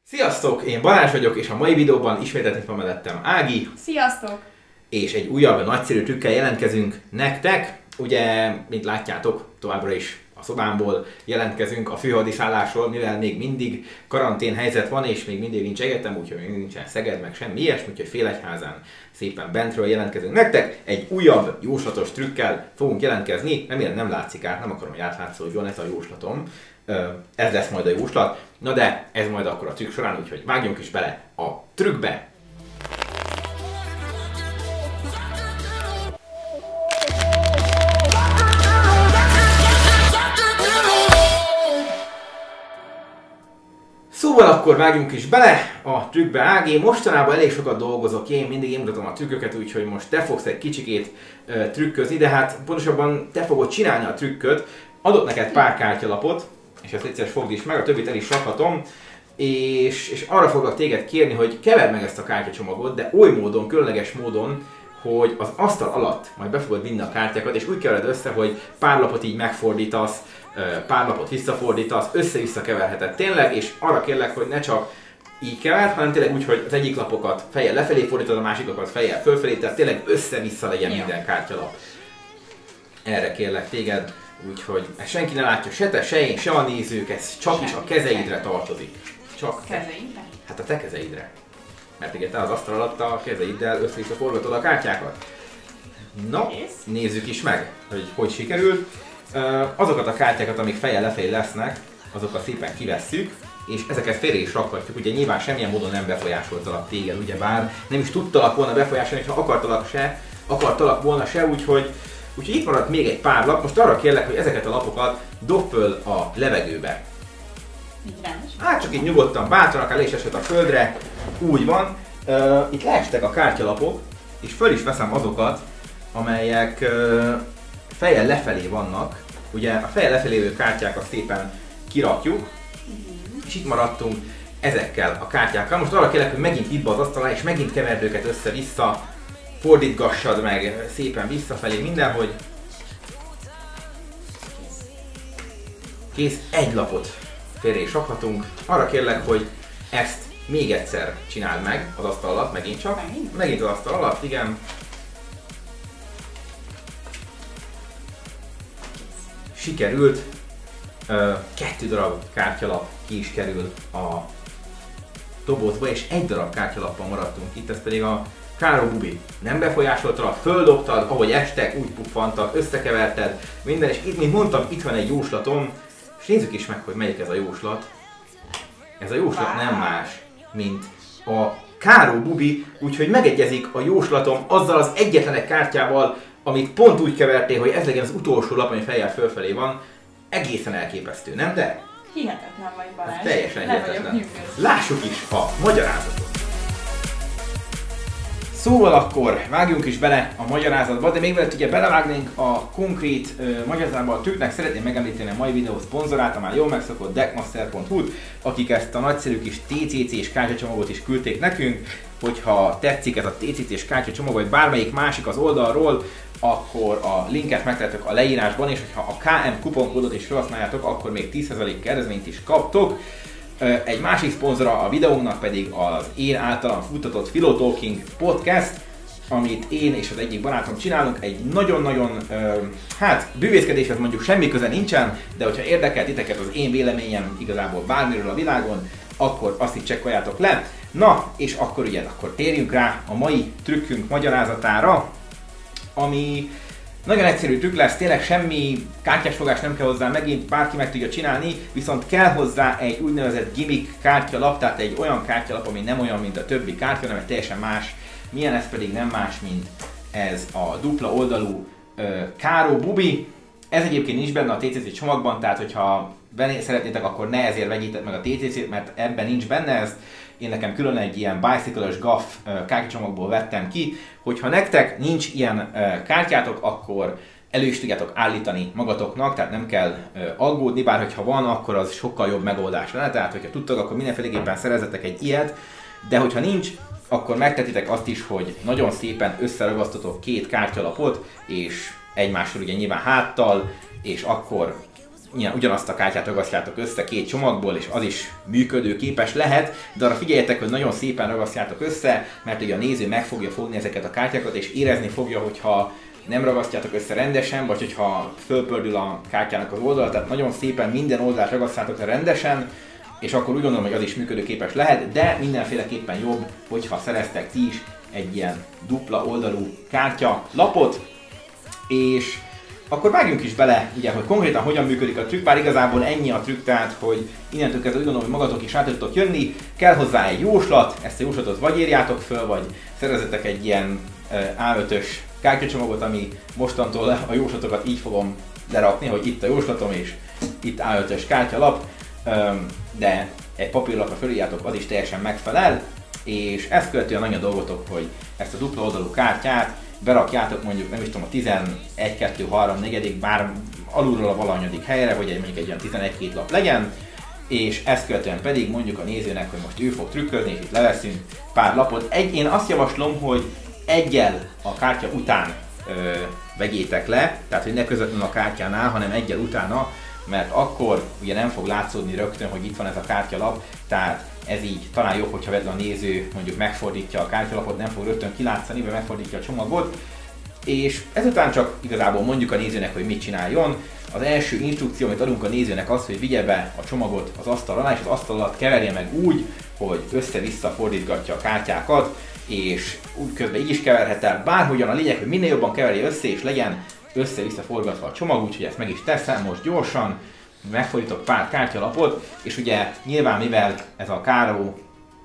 Sziasztok! Én Balázs vagyok, és a mai videóban ismételten van mellettem Ági. Sziasztok! És egy újabb, nagyszerű trükkel jelentkezünk nektek. Ugye, mint látjátok, továbbra is a szobámból jelentkezünk a főhadiszállásról, mivel még mindig karantén helyzet van, és még mindig nincs egyetem, úgyhogy még nincsen Szeged, meg semmi ilyesmi, úgyhogy Félegyházán szépen bentről jelentkezünk nektek. Egy újabb jóslatos trükkel fogunk jelentkezni, remélem nem látszik át, nem akarom, hogy átlátszódjon ez a jóslatom. Ez lesz majd a jóslat, na de ez majd akkor a trükk során, úgyhogy vágjunk is bele a trükkbe! Szóval akkor vágjunk is bele a trükkbe, Ági. Mostanában elég sokat dolgozok, én mindig mutatom a trükköket, úgyhogy most te fogsz egy kicsikét trükközni, de hát pontosabban te fogod csinálni a trükköt. Adok neked pár kártyalapot, és ezt egyszer fogd is meg, a többit el is rakhatom, és arra foglak téged kérni, hogy keverd meg ezt a kártyacsomagot, de oly módon, különleges módon, hogy az asztal alatt majd be fogod vinni a kártyákat, és úgy kevered össze, hogy pár lapot így megfordítasz, pár lapot visszafordítasz, össze-vissza keverheted tényleg, és arra kérlek, hogy ne csak így keverd, hanem tényleg úgy, hogy az egyik lapokat fejjel lefelé fordítod, a másikokat fejjel fölfelé, tehát tényleg össze-vissza legyen minden kártyalap. Erre kérlek téged. Úgyhogy ezt senki ne látja, se te, se én, se a nézők, ez csak is a kezeidre tartozik. Csak kezeidre? Hát a te kezeidre. Mert igen, te az asztal alatt a kezeiddel össze-vissza forgatod a kártyákat. Na, nézzük is meg, hogy sikerült. Azokat a kártyákat, amik fejjel lefelé lesznek, azokat szépen kivesszük, és ezeket félre is rakhatjuk. Ugye nyilván semmilyen módon nem befolyásoltalak téged, ugyebár nem is tudtalak volna befolyásolni, ha akartalak volna se, úgyhogy itt maradt még egy pár lap, most arra kérlek, hogy ezeket a lapokat dob föl a levegőbe. Hát csak így nyugodtan, bátran, akár le is esett a földre, úgy van. Itt leestek a kártyalapok, és föl is veszem azokat, amelyek fejjel lefelé vannak. Ugye a fejjel lefelé lévő kártyákat szépen kirakjuk, és itt maradtunk ezekkel a kártyákkal. Most arra kérlek, hogy megint itt be az asztalra, és megint keverd őket össze-vissza, fordítgassad meg szépen visszafelé mindenhogy. Kész, egy lapot félre is rakhatunk. Arra kérlek, hogy ezt még egyszer csináld meg az asztal alatt, megint csak. Megint az asztal alatt, igen. Sikerült. 2 darab kártyalap ki is kerül a dobozba, és 1 darab kártyalappal maradtunk itt, ez pedig a Káró Bubi. Nem befolyásoltalak, földobtad, ahogy estek, úgy puffantak, összekeverted, minden, és itt, mint mondtam, itt van egy jóslatom, és nézzük is meg, hogy melyik ez a jóslat. Ez a jóslat nem más, mint a Káró Bubi, úgyhogy megegyezik a jóslatom azzal az egyetlen egy kártyával, amit pont úgy kevertél, hogy ez legyen az utolsó lap, ami fejjel fölfelé van. Egészen elképesztő, nem de? Hihetetlen vagy, Balázs. Teljesen hihetetlen. Lássuk is a magyarázatot. Szóval akkor vágjunk is bele a magyarázatba, de még mielőtt ugye belevágnénk a konkrét magyarázatba a trükknek, szeretném megemlíteni a mai videó szponzorát, a már jól megszokott deckmaster.hu-t, akik ezt a nagyszerű kis TCC-s kártyacsomagot is küldték nekünk. Hogyha tetszik ez a TCC-s kártyacsomag, vagy bármelyik másik az oldalról, akkor a linket megtaláltok a leírásban, és hogyha a KM kuponkódot is felhasználjátok, akkor még 10% kedvezményt is kaptok. Egy másik szponzora a videónak pedig az én általam futtatott Philotalking podcast, amit én és az egyik barátom csinálunk. Egy nagyon-nagyon, bűvészkedéshez mondjuk semmi köze nincsen, de hogyha érdekel titeket az én véleményem igazából bármiről a világon, akkor azt is csekkoljátok le. Na, és akkor ugye, akkor térjünk rá a mai trükkünk magyarázatára, ami nagyon egyszerű trükk lesz, tényleg semmi kártyásfogás nem kell hozzá, megint bárki meg tudja csinálni, viszont kell hozzá egy úgynevezett gimmick kártyalap, tehát egy olyan kártyalap, ami nem olyan, mint a többi kártya, hanem egy teljesen más. Milyen ez pedig nem más, mint ez a dupla oldalú Káró Bubi. Ez egyébként nincs benne a TCC csomagban, tehát hogyha szeretnétek, akkor ne ezért vegyétek meg a TCC-t, mert ebben nincs benne ez. Én nekem külön egy ilyen bicycle-ös gaff kártyacsomagból vettem ki, hogyha nektek nincs ilyen kártyátok, akkor elő is tudjátok állítani magatoknak, tehát nem kell aggódni, bár hogyha van, akkor az sokkal jobb megoldás lenne, tehát hogyha tudtok, akkor mindenféleképpen szerezzetek egy ilyet, de hogyha nincs, akkor megtetitek azt is, hogy nagyon szépen összeragasztotok 2 kártyalapot, és egymással ugye nyilván háttal, és akkor ugyanazt a kártyát ragasztjátok össze két csomagból, és az is működőképes lehet, de arra figyeljetek, hogy nagyon szépen ragasztjátok össze, mert ugye a néző meg fogja fogni ezeket a kártyákat, és érezni fogja, hogyha nem ragasztjátok össze rendesen, vagy hogyha fölpördül a kártyának az oldala, tehát nagyon szépen minden oldalt ragasztjátok le rendesen, és akkor úgy gondolom, hogy az is működőképes lehet, de mindenféleképpen jobb, hogyha szereztek ti is egy ilyen dupla oldalú kártya lapot, és akkor vágjunk is bele, ugye, hogy konkrétan hogyan működik a trükk, bár igazából ennyi a trükk, tehát hogy innentől kezdve úgy gondolom, hogy magatok is rá tudtok jönni, kell hozzá egy jóslat, ezt a jóslatot vagy írjátok föl, vagy szerezetek egy ilyen A5-ös kártyacsomagot, ami mostantól a jóslatokat így fogom lerakni, hogy itt a jóslatom és itt A5-ös kártyalap, de egy papírlapra fölírjátok, az is teljesen megfelel, és ezt követően annyi a dolgotok, hogy ezt a dupla oldalú kártyát berakjátok mondjuk, nem is tudom, a 11, 2, 3, 4, bár alulról a valanyadik helyre, hogy mondjuk egy olyan 11-2 lap legyen, és ezt követően pedig mondjuk a nézőnek, hogy most ő fog trükközni, és itt leveszünk pár lapot. Én azt javaslom, hogy egyel a kártya után vegyétek le, tehát hogy ne közvetlenül a kártyánál, hanem egyel utána, mert akkor ugye nem fog látszódni rögtön, hogy itt van ez a kártyalap, tehát ez így talán jobb, hogyha a néző mondjuk megfordítja a kártyalapot, nem fog rögtön kilátszani, vagy megfordítja a csomagot, és ezután csak igazából mondjuk a nézőnek, hogy mit csináljon. Az első instrukció, amit adunk a nézőnek az, hogy vigye be a csomagot az asztal alá, és az asztal alatt keverje meg úgy, hogy össze-vissza fordítgatja a kártyákat, és úgy közben így is keverhet el, bárhogyan, a lényeg, hogy minél jobban keverje össze, és legyen össze-vissza forgatva a csomag, úgyhogy ezt meg is teszem most gyorsan, megfordítok pár kártyalapot, és ugye nyilván mivel ez a káró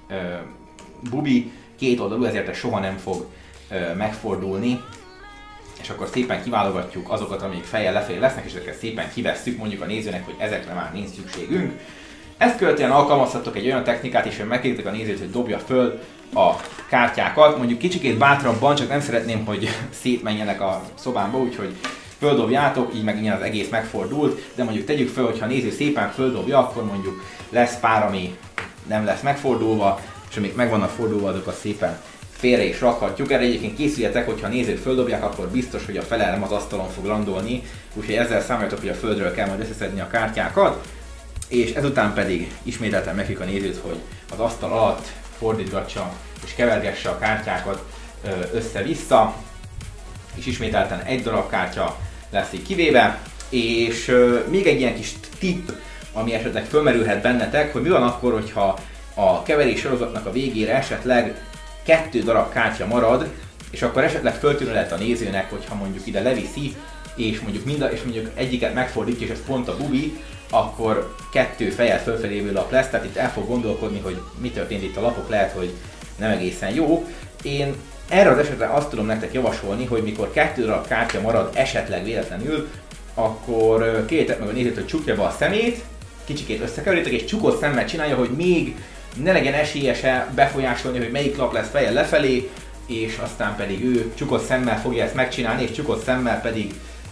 bubi két oldalú, ezért ez soha nem fog megfordulni, és akkor szépen kiválogatjuk azokat, amik fejjel lefelé lesznek, és ezeket szépen kivesszük mondjuk a nézőnek, hogy ezekre már nincs szükségünk. Ezt követően alkalmazhatok egy olyan technikát is, hogy megkérdetek a nézőt, hogy dobja föl a kártyákat, mondjuk kicsikét bátrabban, csak nem szeretném, hogy szétmenjenek a szobámba, úgyhogy földobjátok, így meg az egész megfordult, de mondjuk tegyük föl, hogyha a néző szépen földobja, akkor mondjuk lesz pár, ami nem lesz megfordulva, és amik meg vannak fordulva, azokat szépen félre is rakhatjuk. Erre egyébként készüljetek, hogyha a nézők földobják, akkor biztos, hogy a fele nem az asztalon fog landolni, úgyhogy ezzel számoljatok, hogy a földről kell majd összeszedni a kártyákat, és ezután pedig ismételten meghívjuk a nézőt, hogy az asztal alatt fordítgatsa és kevergesse a kártyákat össze-vissza, és ismételten egy darab kártya lesz így kivéve, és még egy ilyen kis tipp, ami esetleg fölmerülhet bennetek, hogy mi van akkor, hogyha a keverés sorozatnak a végére esetleg 2 darab kártya marad, és akkor esetleg föltűnő lehet a nézőnek, hogyha mondjuk ide leviszi, és mondjuk egyiket megfordítja, és ez pont a bubi, akkor 2 fejjel fölfelé lap lesz, tehát itt el fog gondolkodni, hogy mi történt itt a lapok, lehet, hogy nem egészen jó. Én erre az esetre azt tudom nektek javasolni, hogy mikor 2 darab kártya marad esetleg véletlenül, akkor kérjétek meg a nézőt, hogy csukja be a szemét, kicsikét összekeveritek, és csukott szemmel csinálja, hogy még ne legyen esélye befolyásolni, hogy melyik lap lesz fejjel lefelé, és aztán pedig ő csukott szemmel fogja ezt megcsinálni, és csukott szemmel pedig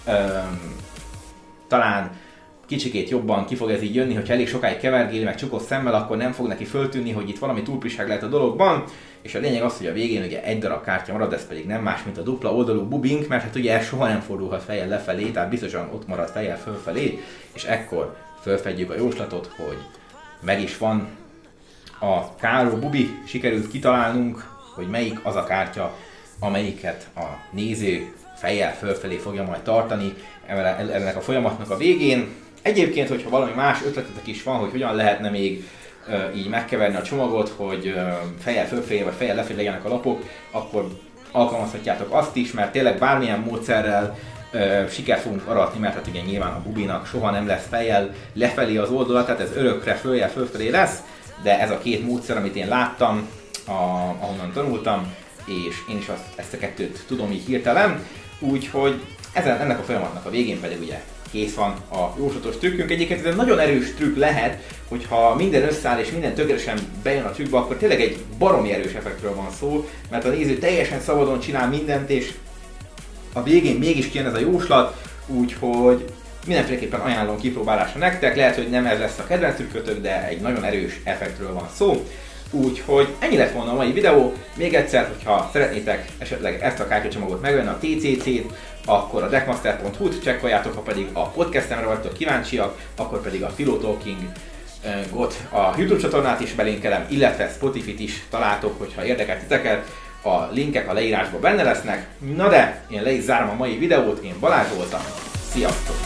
talán kicsikét jobban ki fog ez így jönni, hogyha elég sokáig kevergéli meg csukott szemmel, akkor nem fog neki föltűnni, hogy itt valami túlpiság lehet a dologban, és a lényeg az, hogy a végén ugye egy darab kártya marad, ez pedig nem más, mint a dupla oldalú bubink, mert hát ugye ez soha nem fordulhat fejjel lefelé, tehát biztosan ott marad fejjel fölfelé, és ekkor fölfedjük a jóslatot, hogy meg is van a káró bubi, sikerült kitalálnunk, hogy melyik az a kártya, amelyiket a néző fejjel fölfelé fogja majd tartani ennek a folyamatnak a végén. Egyébként, hogyha valami más ötletetek is van, hogy hogyan lehetne még így megkeverni a csomagot, hogy fejjel fölfelé vagy fejjel lefelé legyenek a lapok, akkor alkalmazhatjátok azt is, mert tényleg bármilyen módszerrel sikert fogunk aratni, mert hát ugye nyilván a bubinak soha nem lesz fejjel lefelé az oldala, tehát ez örökre följel fölfelé lesz, de ez a 2 módszer, amit én láttam, ahonnan tanultam, és én is ezt a 2-t tudom így hirtelen, úgyhogy ennek a folyamatnak a végén pedig ugye kész van a jóslatos trükkünk. Egyébként ez egy nagyon erős trükk lehet, hogyha minden összeáll és minden tökéletesen bejön a trükkbe, akkor tényleg egy baromi erős effektről van szó, mert a néző teljesen szabadon csinál mindent, és a végén mégis kijön ez a jóslat, úgyhogy mindenféleképpen ajánlom kipróbálásra nektek, lehet, hogy nem ez lesz a kedvenc trükkötök, de egy nagyon erős effektről van szó. Úgyhogy ennyi lett volna a mai videó. Még egyszer, hogyha szeretnétek esetleg ezt a kártyacsomagot megvenni, a TCC-t, akkor a deckmaster.hu-t csekkoljátok, ha pedig a podcastemre vagytok kíváncsiak, akkor pedig a Philostalking-ot, a YouTube csatornát is belinkelem, illetve Spotify-t is találtok, hogyha érdekel titeket. A linkek a leírásban benne lesznek. Na de, én le is zárom a mai videót, én Balázs voltam. Sziasztok!